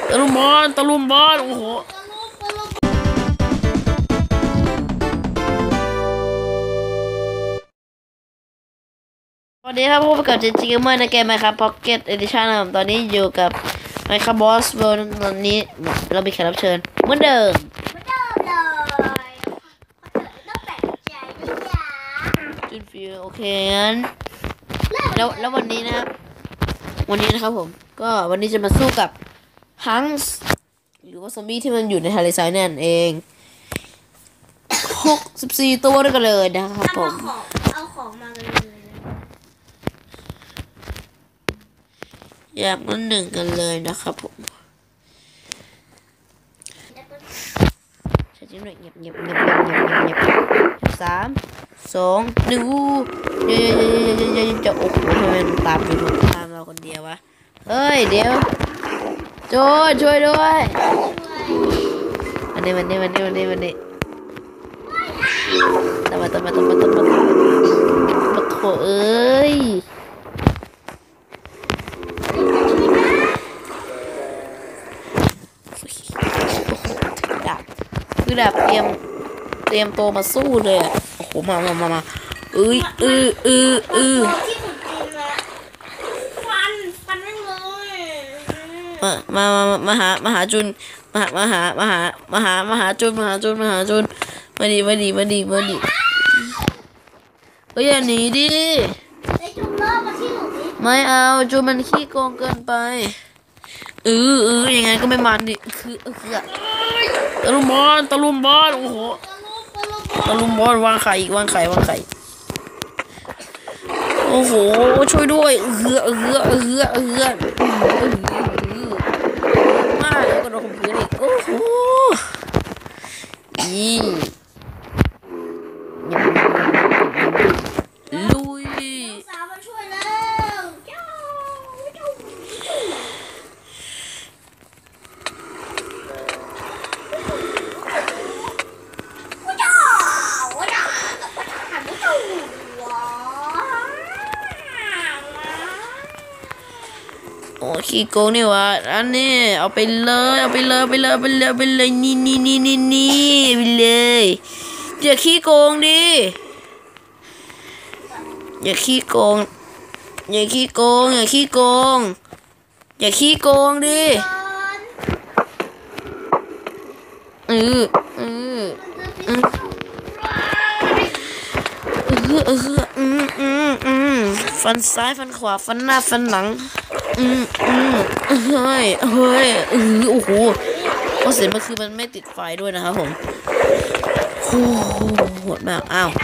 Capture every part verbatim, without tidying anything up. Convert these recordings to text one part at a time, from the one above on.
ตะลุมบอลตะลุมบอลโอ้โหวันนี้ครับพบกับเจนจิเกมเมอร์ในเกมไหมครับพ็อกเก็ตเอดิชั่นนะครับตอนนี้อยู่กับไมค์ครับบอสเวิลด์ตอนนี้เรามีแขกรับเชิญเหมือนเดิมเหมือนเดิมเลยต้องแปลกใจด้วยจ้าจุนฟิวโอเคงั้นแล้วแล้ววันนี้นะครับวันนี้นะครับผมก็วันนี้จะมาสู้กับฮังส์หรือว่าซอมบี้ที่มันอยู่ในทะเลทรายนั่นเองหกสิบสี่ตัวด้วยกันเลยนะครับผมเอาของมาเลยอย่างนั้นหนึ่งกันเลยนะครับผมใช้จิ้มหน่อยเงียบเงียบเงียบเงียบเงียบเงียบสามสองหนึ่งเยอะๆๆๆจะโอ้โหทำไมมันตามอยู่ตามเราคนเดียววะเฮ้ยเดี๋ยวโจช่วยด้วยวันนี้วันนี้วันนี้วันนี้วันนี้ตามมาตามมาตามมาตามมาปะโถเอ้ยคือแบบเตรียมเตรียมตัวมาสู้เลยอ่ะโอ้โหมามามามาเอ้ยเออเออเออฟันฟันไม่เลยมามามามาหามาหาจุนมามาหามาหามาหามาหาจุนมาหาจุนมาหาจุนมาดีมาดีมาดีมาดีเฮ้ยอย่าหนีดิไอ้จุนเลิกมาที่หนูดิไม่เอาจุนมันขี้โกงเกินไปเออเออยังไงก็ไม่มันดิคือเออคือตะลุมบอลตะลุมบอลโอ้โหตะลุมบอลวางไข่อีกวางไข่วางไข่โอ้โหช่วยด้วยเอือเอือเอือเอือมากแล้วก็โดนข่มขืนอีกโอ้โหนี่ลุยสาวมาช่วยแล้วโอ้ขี้โกงนี่วะอันนี้เอาไปเลยเอาไปเลยไปเลยไปเลยไปเลยนี่นี่นี่นี่นี่ไปเลยอย่าขี้โกงดิอย่าขี้โกงอย่าขี้โกงอย่าขี้โกงอย่าขี้โกงดิเออเออเออเอออืมอืมอืมฟันซ้ายฟันขวาฟันหน้าฟันหลังอืมอืมเฮ้ยเฮ้ยเออโอ้โหเพราะเสียงมันคือมันไม่ติดไฟด้วยนะครับผมโอ้โหโหดมากอ้าว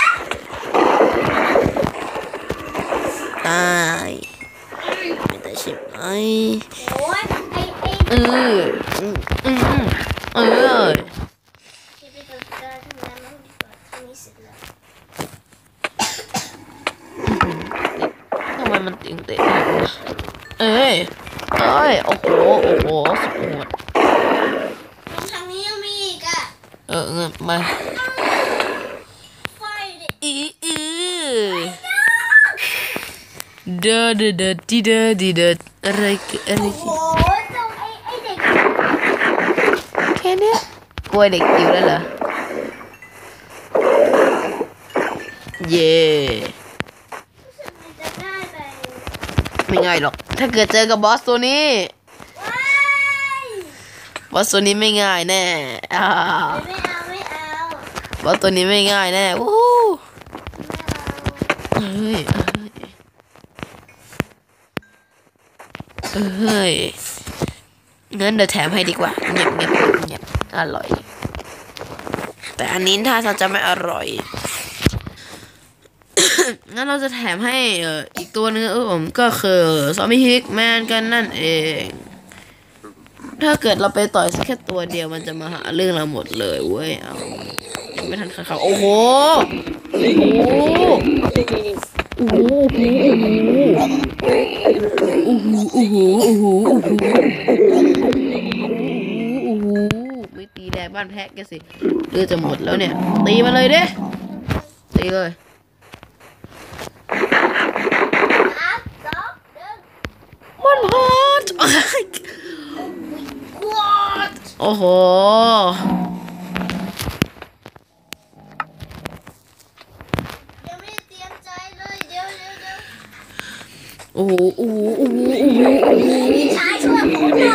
ตายไม่ได้ใช่ไหมเอออืมอืมเออทำไมมันติ่งเตะเอ้ยเอ้ยโอ้โหโอ้โหสุดโหดทางนี้ยังมีอีกอ่ะเออเงินมาอีอีเดอเดอเดอดีเดอดีเดออะไรอะไรโอ้ยเจ้าไอ้ไอ้เด็กแค่เนี้ยกลัวเด็กจิ๋วแล้วเหรอเย่ไม่ง่ายหรอกถ้าเกิดเจอกับบอสตัวนี้บอสตัวนี้ไม่ง่ายแน่อ่าไม่เอาไม่เอาบอสตัวนี้ไม่ง่ายแน่โอ้เฮ้ยเฮ้ยงั้นเดี๋ยวแถมให้ดีกว่าเงียบเงียบเงียบอร่อยแต่อันนี้ถ้าเราจะไม่อร่อยงั้นเราจะแถมให้เอ่ออีกตัวนึงเออผมก็คือซอมบี้ฮิกแมนกันนั่นเองถ้าเกิดเราไปต่อยสักแค่ตัวเดียวมันจะมาหาเรื่องเราหมดเลยเว้ยเอายังไม่ทันขาเขาโอ้โหโอ้โหโอ้โหโอ้โหโอ้โหโอ้โหโอ้โหโอ้โหไม่ตีแรงบ้านแพะแกสิเลือดจะหมดแล้วเนี่ยตีมาเลยเด้ตีเลยมันฮอตโอ้โหยังไม่ได้เตรียมใจเลยเดี๋ยวเดี๋ยวเดี๋ยวโอ้โหโอ้โหโอ้โหโอ้โหโอ้โหพี่ชายช่วยผมหน่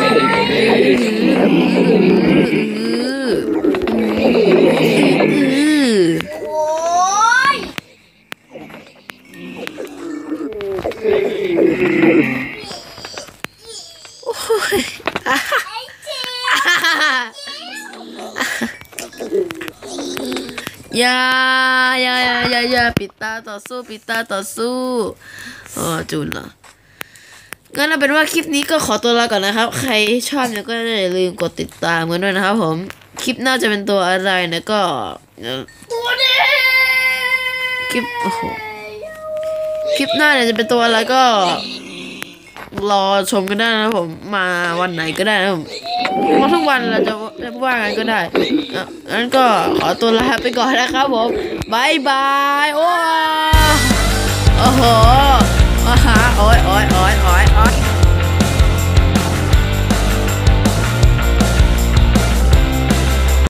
อยโอ้ย ไอ้เจ๊อย่าอย่าอย่าอย่าอย่าปิดตาต่อสู้ปิดตาต่อสู้อ๋อจุนเหรองั้นเอาเป็นว่าคลิปนี้ก็ขอตัวลาก่อนนะครับใครชอบเนี่ยก็อย่าลืมกดติดตามกันด้วยนะครับผมคลิปหน้าจะเป็นตัวอะไรนะก็ตัวเด็กคลิปโอ้โหคลิปหน้าเนี่ยจะเป็นตัวอะไรก็รอชมกันได้นะครับผมมาวันไหนก็ได้นะครับผมมาทุกวันเราจะว่ากันก็ได้อ่ะงั้นก็ขอตัวลาไปก่อนนะครับผมบายบายโอ้โอ้โหอ่าฮะโอ้ยโอ้ยโอ้